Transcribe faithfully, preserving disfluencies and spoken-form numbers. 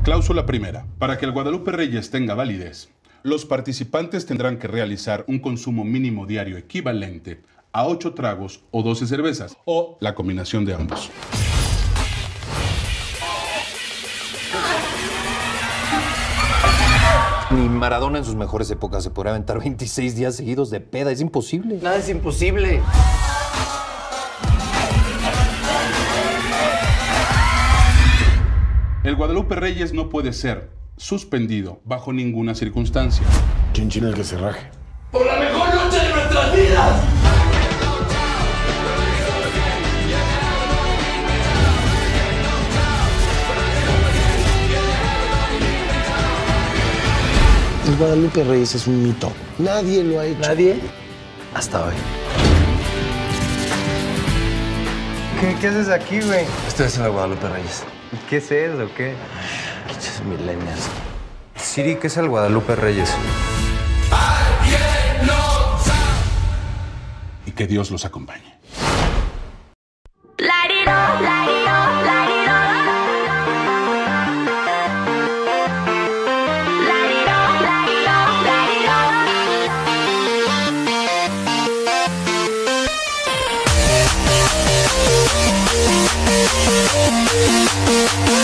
Cláusula primera. Para que el Guadalupe Reyes tenga validez, los participantes tendrán que realizar un consumo mínimo diario equivalente a ocho tragos o doce cervezas, o la combinación de ambos. Ni Maradona en sus mejores épocas se podría aventar veintiséis días seguidos de peda. Es imposible. Nada es imposible. El Guadalupe Reyes no puede ser suspendido bajo ninguna circunstancia. ¿Quién china el que se raje? ¡Por la mejor noche de nuestras vidas! El Guadalupe Reyes es un mito. Nadie lo ha hecho. ¿Nadie? Hasta hoy. ¿Qué, qué haces aquí, güey? Estoy haciendo el Guadalupe Reyes. ¿Qué es eso? ¿Qué? Pinches millennials. Siri, ¿qué es el Guadalupe Reyes? Y que Dios los acompañe. We'll be right back.